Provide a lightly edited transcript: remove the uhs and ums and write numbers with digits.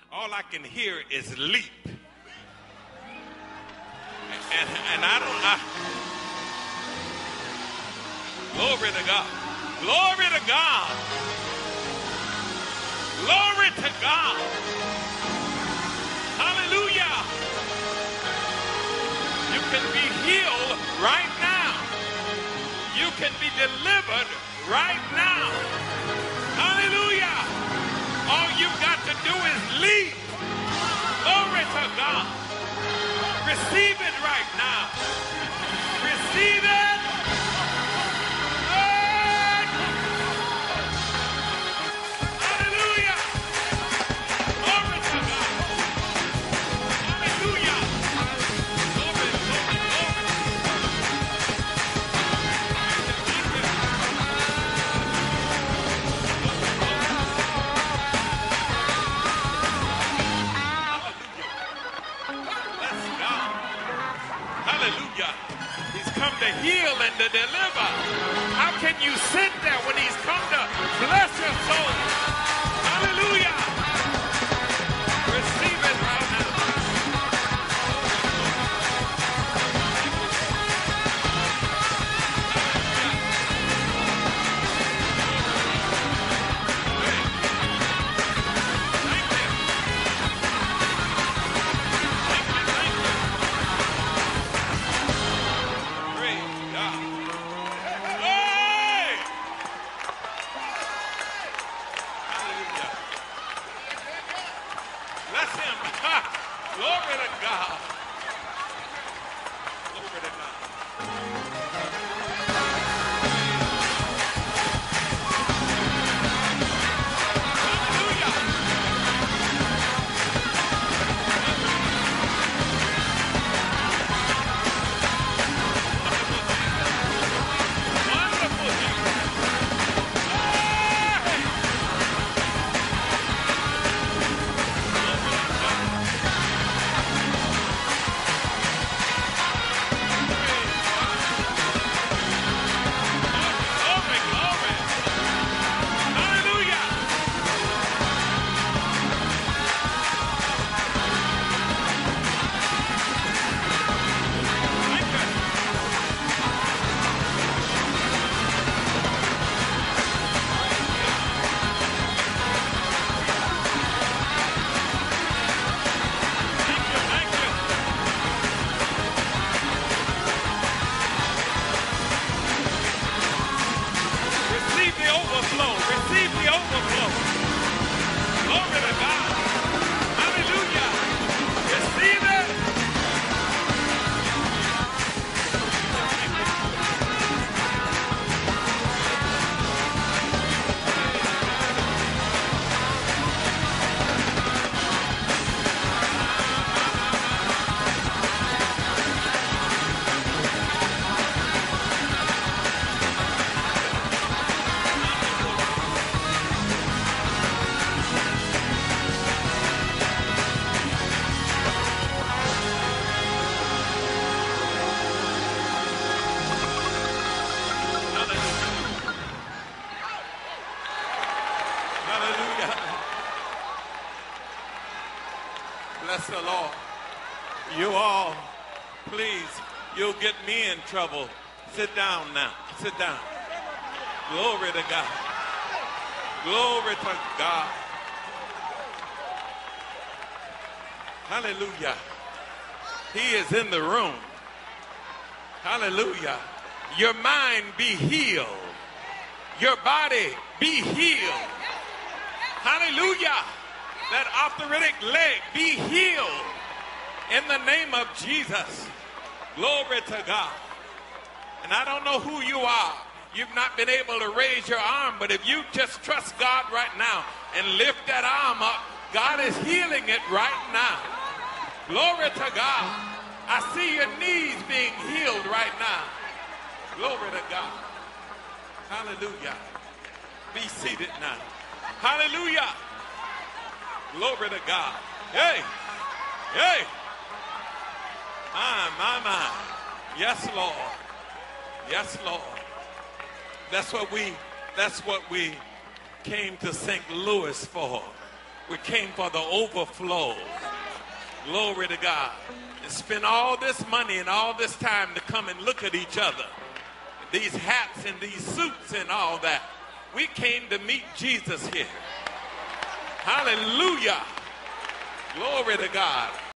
all I can hear is leap. And I don't, glory to God. Glory to God. Glory to God. Hallelujah. You can be healed right now. You can be delivered right now. Hallelujah. All you've got to do is leap. Glory to God. Receive it right now. Receive it. Hallelujah. Glory to God. Hallelujah. Glory, glory, glory. Hallelujah. He's come to heal and to deliver. How can you sit there when he's come to bless your soul? Hallelujah. Receive it right now. Bless the Lord. You all, please, you'll get me in trouble. Sit down now. Sit down. Glory to God. Glory to God. Hallelujah. He is in the room. Hallelujah. Your mind be healed. Your body be healed. Hallelujah. That arthritic leg be healed in the name of Jesus. Glory to God. And I don't know who you are. You've not been able to raise your arm, but if you just trust God right now and lift that arm up, God is healing it right now. Glory to God. I see your knees being healed right now. Glory to God. Hallelujah. Be seated now. Hallelujah. Glory to God. Hey. Hey. My. Yes, Lord. Yes, Lord. That's what we came to St. Louis for. We came for the overflow. Glory to God. And spend all this money and all this time to come and look at each other. These hats and these suits and all that. We came to meet Jesus here. Hallelujah. Glory to God.